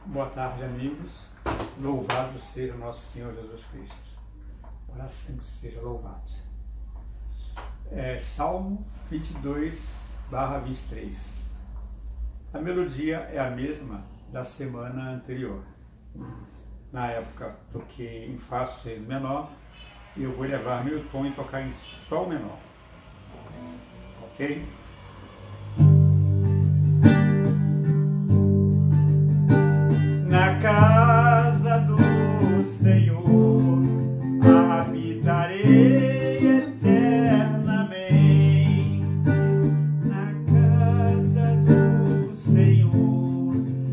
Boa tarde, amigos. Louvado seja nosso Senhor Jesus Cristo. Para sempre seja louvado. Salmo 22/23. A melodia é a mesma da semana anterior. Na época toquei em Fá sustenido menor e eu vou levar meu tom e tocar em Sol menor. Ok? Na casa do Senhor habitarei eternamente. Na casa do Senhor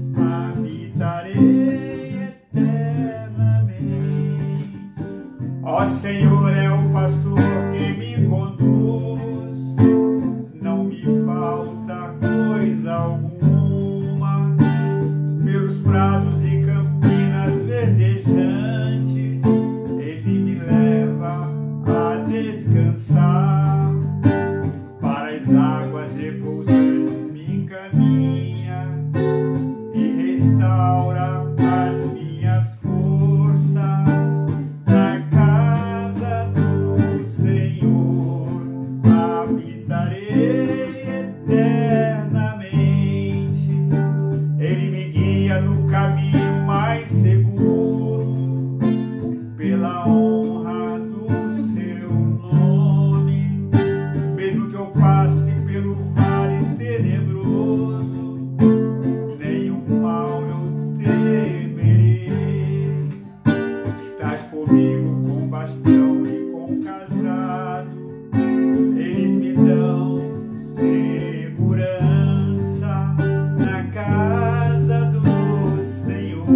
habitarei eternamente. Ó Senhor é o pastor que me conduz, não me falta coisa alguma. Pelos prados e campinas verdejantes, Ele me leva a descansar. Para as águas repousantes me encaminha e restaura as minhas forças. Na casa do Senhor habitarei eternamente. Ele me guia no caminho mais seguro, pela honra do seu nome. Mesmo que eu passe pelo vale tenebroso, nenhum mal eu temerei. Estás comigo com bastão e com cajado, eles me dão segurança. Na casa do Senhor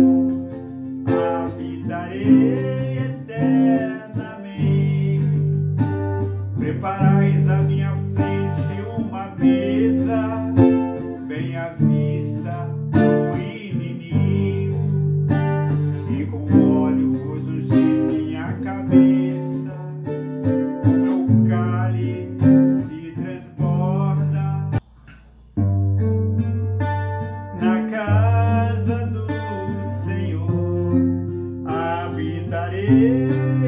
habitarei eternamente. Preparais à minha frente uma mesa, bem à vista do inimigo, e com óleo vos ungis minha cabeça, o meu cálice transborda. Na casa do Senhor habitarei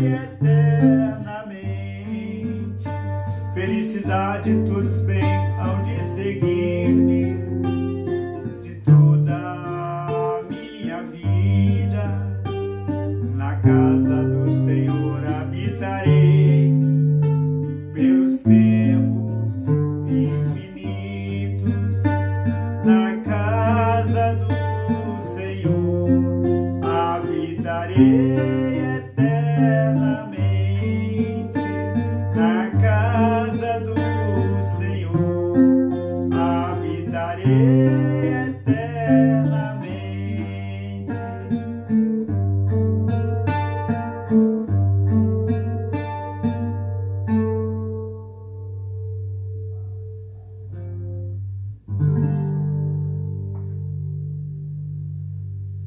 eternamente. Felicidade todos bem hão de seguir-me de toda a minha vida. Na casa do Senhor habitarei pelos tempos infinitos. Na casa do Senhor habitarei